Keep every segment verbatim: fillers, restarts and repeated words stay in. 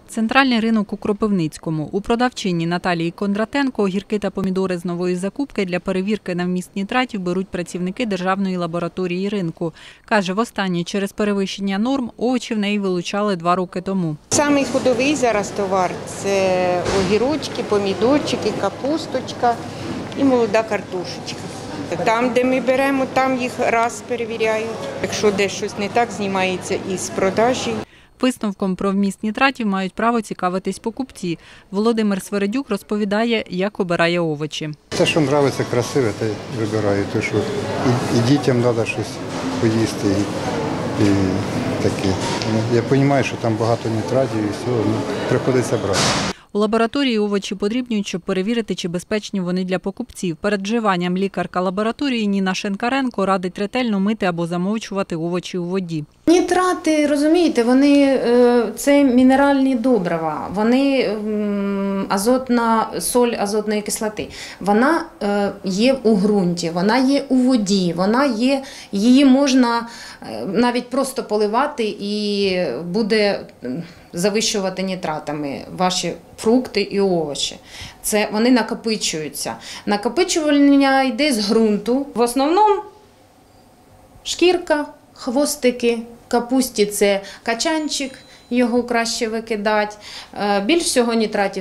Центральний ринок у Кропивницькому. У продавчині Наталії Кондратенко огірки та помідори з нової закупки для перевірки на вміст нітратів беруть працівники Державної лабораторії ринку. Каже, востаннє через перевищення норм овочі в неї вилучали два роки тому. Самий ходовий зараз товар – це огірочки, помідорчики, капусточка і молода картошечка. Там, де ми беремо, там їх раз перевіряють. Якщо десь щось не так, знімається із продажі. Висновком про вміст нітратів мають право цікавитись покупці. Володимир Свередюк розповідає, як обирає овочі. Те, що подобається, красиве, те вибираю. Те, що і, і дітям треба щось поїсти, і, і таке. Я розумію, що там багато нітратів і всього, ну, приходиться брати. У лабораторії овочі подрібнюють, щоб перевірити, чи безпечні вони для покупців. Перед вживанням лікарка лабораторії Ніна Шинкаренко радить ретельно мити або замовчувати овочі у воді. Нітрати, розумієте, вони це мінеральні добрива, вони азотна соль азотної кислоти. Вона є у ґрунті, вона є у воді, вона є, її можна навіть просто поливати і буде завищувати нітратами ваші фрукти і овочі. Це вони накопичуються. Накопичування йде з ґрунту. В основному шкірка, хвостики, капусті – це качанчик, його краще викидати. Більш всього нітратів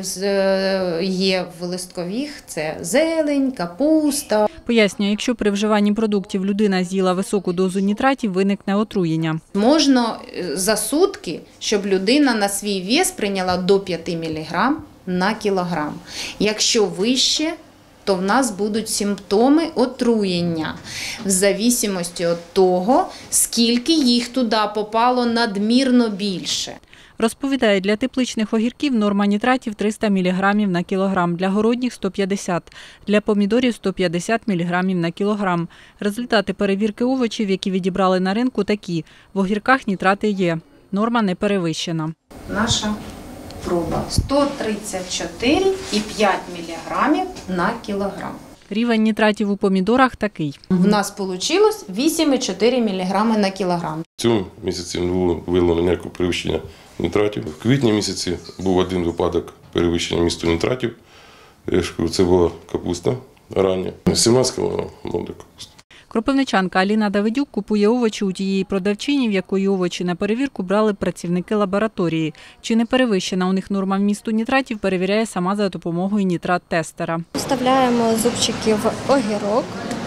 є в листкових – це зелень, капуста. Пояснює, якщо при вживанні продуктів людина з'їла високу дозу нітратів, виникне отруєння. Можна за сутки, щоб людина на свій вес прийняла до п'яти міліграм на кілограм. Якщо вище, то в нас будуть симптоми отруєння, в залежності від того, скільки їх туди попало надмірно більше. Розповідає, для тепличних огірків норма нітратів триста міліграмів на кілограм, для городніх – сто п'ятдесят, для помідорів – сто п'ятдесят міліграмів на кілограм. Результати перевірки овочів, які відібрали на ринку, такі. В огірках нітрати є. Норма не перевищена. Наша проба – сто тридцять чотири і п'ять міліграмів на кілограм. Рівень нітратів у помідорах такий. У нас вийшло вісім і чотири міліграми на кілограм. В цьому місяці не було виявлено ніякого перевищення нітратів. В квітні місяці був один випадок перевищення місту нітратів. Це була капуста рання. сімнадцять кілограмів молода капуста. Кропивничанка Аліна Давидюк купує овочі у тієї продавчині, в якої овочі на перевірку брали працівники лабораторії. Чи не перевищена у них норма вмісту нітратів, перевіряє сама за допомогою нітрат-тестера. Вставляємо зубчики в огірок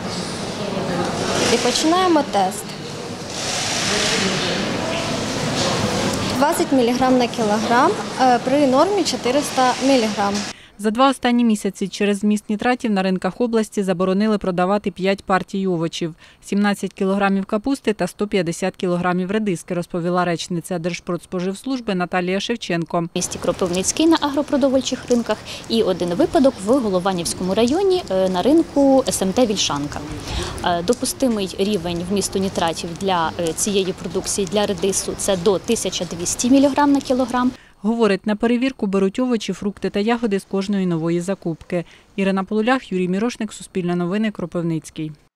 і починаємо тест. двадцять міліграм на кілограм при нормі чотириста міліграм. За два останні місяці через вміст нітратів на ринках області заборонили продавати п'ять партій овочів – сімнадцять кілограмів капусти та сто п'ятдесят кілограмів редиски, розповіла речниця Держпродспоживслужби Наталія Шевченко. В місті Кропивницький на агропродовольчих ринках і один випадок в Голованівському районі на ринку ес ем те «Вільшанка». Допустимий рівень вмісту нітратів для цієї продукції, для редису – це до тисяча двісті міліграм на кілограм. Говорить, на перевірку беруть овочі, фрукти та ягоди з кожної нової закупки. Ірина Полулях, Юрій Мірошник, Суспільне новини, Кропивницький.